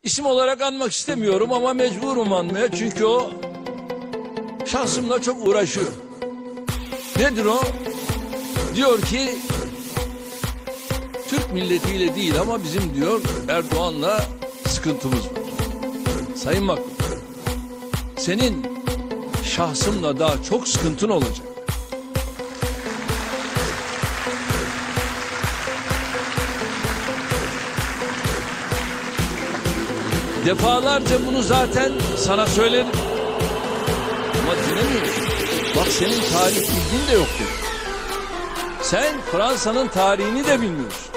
İsim olarak anmak istemiyorum ama mecburum anmaya, çünkü o şahsımla çok uğraşıyor. Nedir o? Diyor ki Türk milletiyle değil ama bizim diyor Erdoğan'la sıkıntımız var. Sayın Makbul, senin şahsımla daha çok sıkıntın olacak. Defalarca bunu zaten sana söyledim. Ama dinlemiyorsun. Bak, senin tarih bilgin de yok dedi. Sen Fransa'nın tarihini de bilmiyorsun.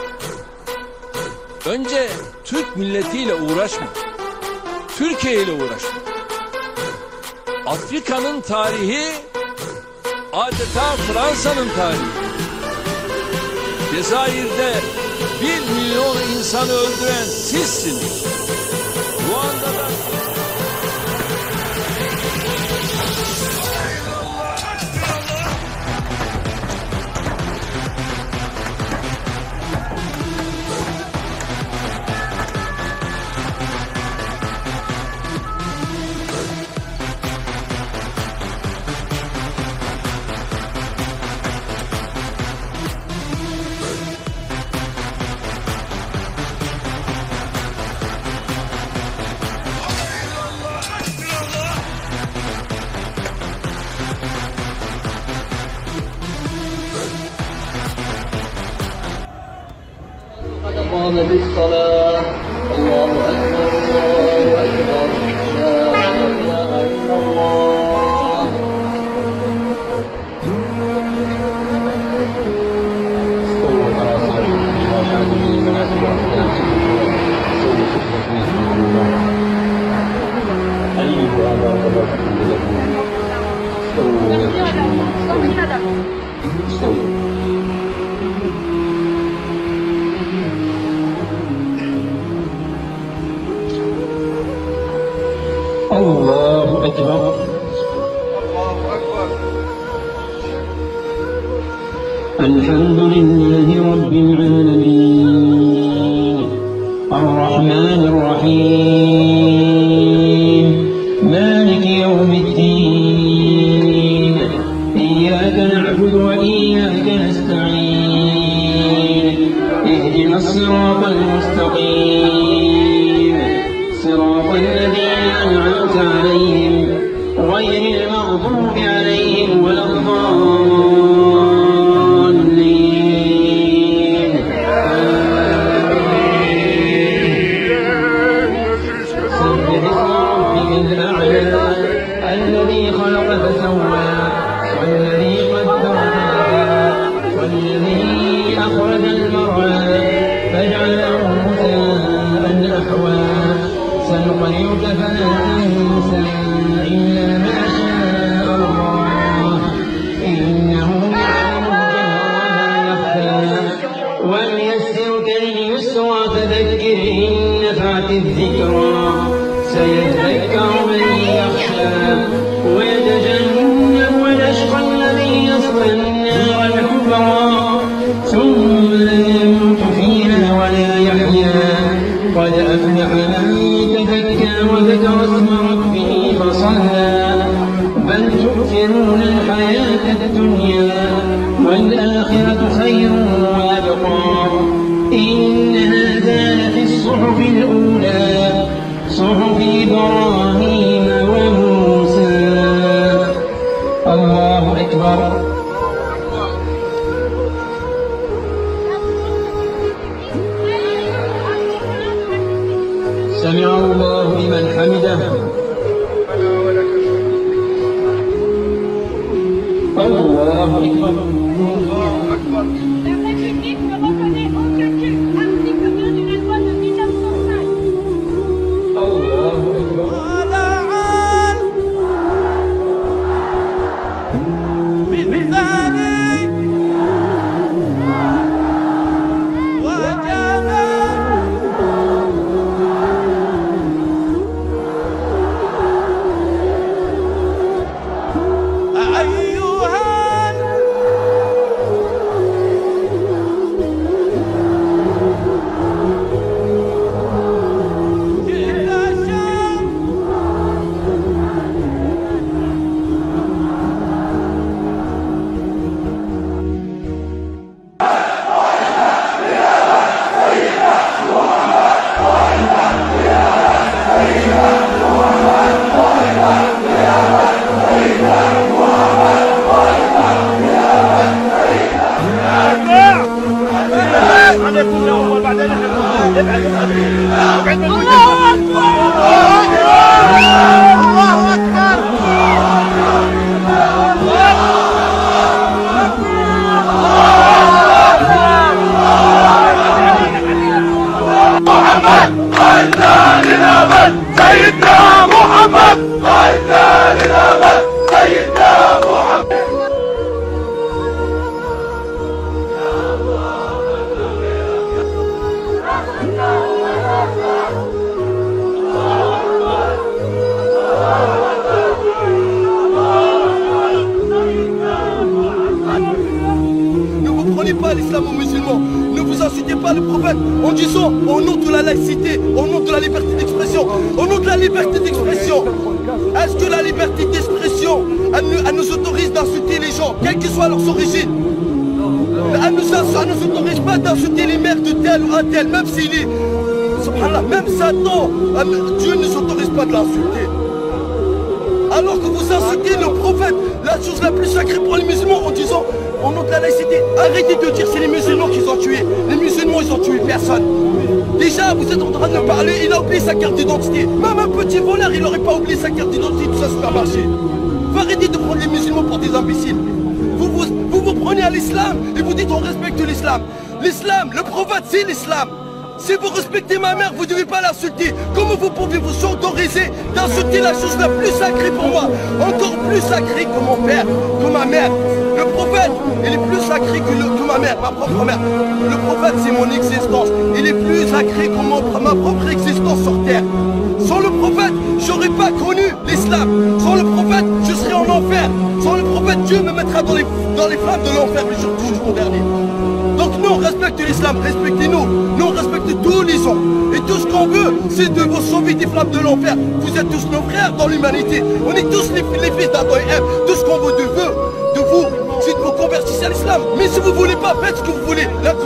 Önce Türk milletiyle uğraşma. Türkiye ile uğraşma. Afrika'nın tarihi adeta Fransa'nın tarihi. Cezayir'de 1 milyon insanı öldüren sizsiniz. Ruanda'da قام بالصلاة الله أكبر الله أكبر لا إله إلا الله الله أكبر الحمد لله رب العالمين الرحمن الرحيم مالك يوم الدين إياك نعبد وإياك نستعين اهدنا الصراط المستقيم صراط الذين أنعمت عليهم غير المغضوب عليهم ولا الضالين سبح اسم ربك الأعلى الذي خلق فسوى والذي قدر فهدى والذي أخرج المرعى فجعله غثاء أحوى سنقرئك فلا تنسى إلا ما شاء الله إنه يعلم الجهر وما يخفى ونيسرك لليسرى فذكر إن نفعت الذكرى سيذكر من يخشى ويتجنب الأشقى الذي يصلى النار الكبرى ثم لا يموت فيها ولا يحيا قد أفلح من تزكى وذكر اسم ربه فصلى بل تؤثرون الحياة الدنيا والآخرة خير وأبقى إن هذا لفي الصحف الأولى صحف إبراهيم وموسى الله أكبر سمع الله لمن حمده الله أكبر Pas l'islamo-musulman, ne vous insultez pas le prophète en disant au nom de la laïcité, au nom de la liberté d'expression, au nom de la liberté d'expression. Est-ce que la liberté d'expression, elle nous autorise d'insulter les gens, quelle que soit leur origine? Elle nous autorise pas d'insulter les mères de tel ou un tel, même s'il est, subhanallah, même Satan, Dieu ne nous autorise pas de l'insulter. Alors que vous insultez le prophète, la chose la plus sacrée pour les musulmans en disant au nom de la laïcité, arrêtez de dire c'est les musulmans qui ont tué. Les musulmans ils ont tué personne. Déjà vous êtes en train de parler, il a oublié sa carte d'identité. Même un petit voleur il n'aurait pas oublié sa carte d'identité tout ça supermarché. Vous arrêtez de prendre les musulmans pour des imbéciles. Vous prenez à l'islam et vous dites on respecte l'islam. L'islam, le prophète c'est l'islam. Si vous respectez ma mère, vous ne devez pas l'insulter. Comment vous pouvez vous autoriser d'insulter la chose la plus sacrée pour moi? Encore plus sacrée que mon père, que ma mère. Le prophète, il est plus sacré que ma mère, ma propre mère. Le prophète, c'est mon existence. Il est plus sacré que ma propre existence sur terre. Sans le prophète, je n'aurais pas connu l'islam. Sans le prophète, je serais en enfer. Sans le prophète, Dieu me mettra dans les flammes de l'enfer le jour dernier. Donc nous on respecte l'islam, respectez-nous. Nous on respecte tous les gens. Et tout ce qu'on veut, c'est de vous sauver des flammes de l'enfer. Vous êtes tous nos frères dans l'humanité. On est tous les fils d'Adam et Ève. Tout ce qu'on veut de vous, c'est de vous convertir à l'islam. Mais si vous voulez pas, faites ce que vous voulez.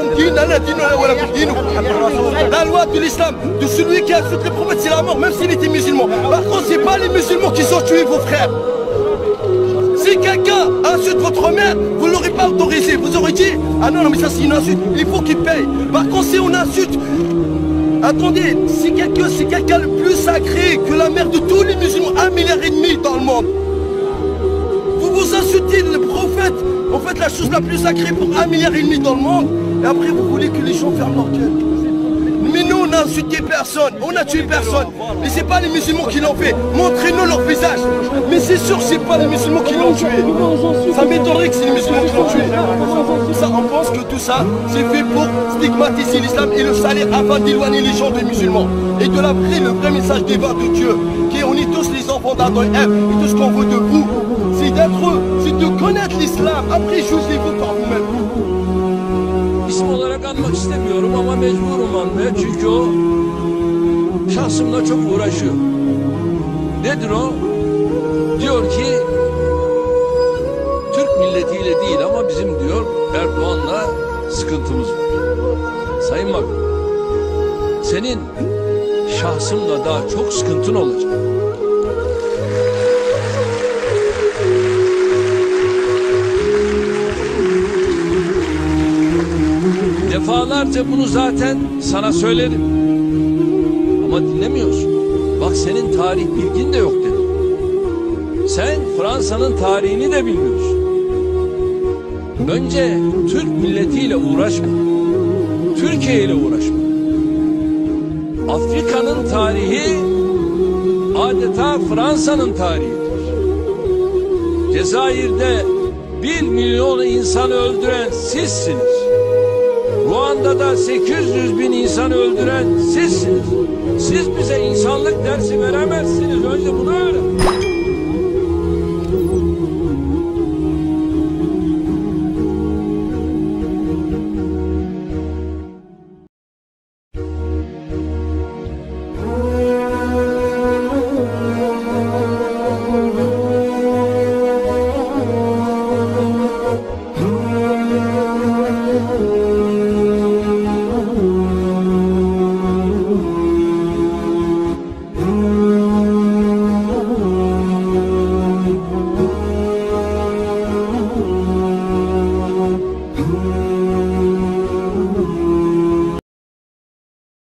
La loi de l'islam, de celui qui insulte les prophètes, c'est la mort, même s'il était musulman. Par contre, c'est pas les musulmans qui ont tué vos frères. Si quelqu'un insulte votre mère, vous ne l'aurez pas autorisé. Vous aurez dit, ah non, mais ça c'est une insulte, il faut qu'il paye. Par contre, si on insulte, attendez, si quelqu'un le plus sacré que la mère de tous les musulmans, 1,5 milliard dans le monde, vous insultez le prophète, en fait la chose la plus sacrée pour 1,5 milliard dans le monde, et après vous voulez que les gens ferment leur gueule. Mais nous on n'a insulté personne, on n'a tué personne. Et c'est pas les musulmans qui l'ont fait. Montrez-nous leur visage. Mais c'est sûr que c'est pas les musulmans qui l'ont tué. Ça m'étonnerait que c'est les musulmans qui l'ont tué. Ça, on pense que tout ça, c'est fait pour stigmatiser l'islam et le salir afin d'éloigner les gens des musulmans. Et de l'après, le vrai message divin de Dieu, qui est on est tous les enfants d'Adam et Ève. Et tout ce qu'on veut de vous, c'est d'être, c'est de connaître l'islam. Après, jugez-vous par vous-même. İsim olarak anmak istemiyorum ama mecburum anmaya çünkü o şahsımla çok uğraşıyor. Nedir o? Diyor ki Türk milletiyle değil ama bizim diyor Erdoğan'la sıkıntımız var. Sayın Bak, senin şahsımla daha çok sıkıntın olacak. Defalarca bunu zaten sana söyledim. Ama dinlemiyorsun. Bak senin tarih bilgin de yok dedim. Sen Fransa'nın tarihini de bilmiyorsun. Önce Türk milletiyle uğraşma. Türkiye ile uğraşma. Afrika'nın tarihi adeta Fransa'nın tarihidir. Cezayir'de 1 milyon insan öldüren sizsiniz. Ruanda'da 800 bin insanı öldüren sizsiniz. Siz bize insanlık dersi veremezsiniz. Önce bunu öğren.